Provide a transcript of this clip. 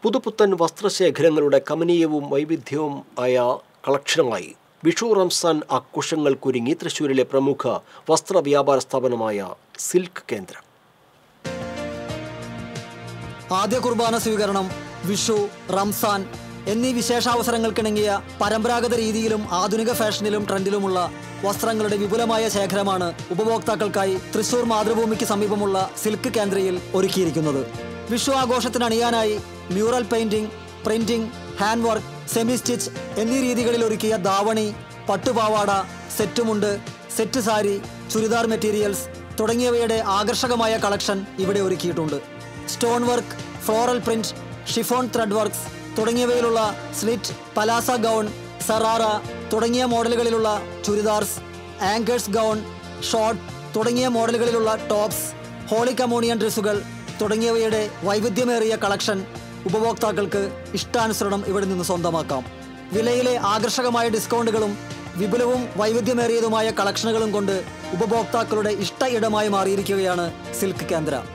പുതുപുത്തൻ വസ്ത്രശേഖരങ്ങളുടെ കമനീയവും വൈവിധ്യവും ആയ കളക്ഷനുമായി വിഷു റംസാൻ ആഘോഷങ്ങൾക്കൊരുങ്ങി തൃശ്ശൂരിലെ പ്രമുഖ വസ്ത്രവ്യാപാര സ്ഥാപനമായ സിൽക്ക് കേന്ദ്രം. ആദ്യ കുർബാന സ്വീകരണം, വിഷു, റംസാൻ എന്നീ വിശേഷാവസരങ്ങൾക്കിണങ്ങിയ പരമ്പരാഗത രീതിയിലും ആധുനിക ഫാഷനിലും ട്രെൻഡിലുമുള്ള വസ്ത്രങ്ങളുടെ വിപുലമായ ശേഖരമാണ് ഉപഭോക്താക്കൾക്കായി തൃശ്ശൂർ മാതൃഭൂമിക്ക് സമീപമുള്ള സിൽക്ക് കേന്ദ്രയിൽ ഒരുക്കിയിരിക്കുന്നത്. വിഷു ആഘോഷത്തിന് അണിയാനായി mural painting, printing, hand work, semi stitch എന്നീ രീതികളിൽ ഒരുക്കിയ ദാവണി, പട്ടുപാവാട, സെറ്റുമുണ്ട്, സെറ്റ് സാരി, ചുരിദാർ മെറ്റീരിയൽസ് തുടങ്ങിയവയുടെ ആകർഷകമായ കളക്ഷൻ ഇവിടെ ഒരുക്കിയിട്ടുണ്ട്. Stone work, floral print, chiffon thread works തുടങ്ങിയവയിലുള്ള സ്ലിറ്റ്, പലാസ ഗൗൺ, സറാറ തുടങ്ങിയ മോഡലുകളിലുള്ള ചുരിദാർസ്, ആങ്കേഴ്സ് ഗൗൺ, ഷോർട്ട് തുടങ്ങിയ മോഡലുകളിലുള്ള ടോപ്സ്, ഹോളി കമ്മ്യൂണിയൻ ഡ്രസ്സുകൾ തുടങ്ങിയവയുടെ വൈവിധ്യമേറിയ കളക്ഷൻ ഉപഭോക്താക്കൾക്ക് ഇഷ്ടാനുസരണം ഇവിടെ നിന്ന് സ്വന്തമാക്കാം. വിലയിലെ ആകർഷകമായ ഡിസ്കൗണ്ടുകളും വിപുലവും വൈവിധ്യമേറിയതുമായ കളക്ഷനുകളും കൊണ്ട് ഉപഭോക്താക്കളുടെ ഇഷ്ട ഇടമായി മാറിയിരിക്കുകയാണ് സിൽക്ക് കേന്ദ്ര.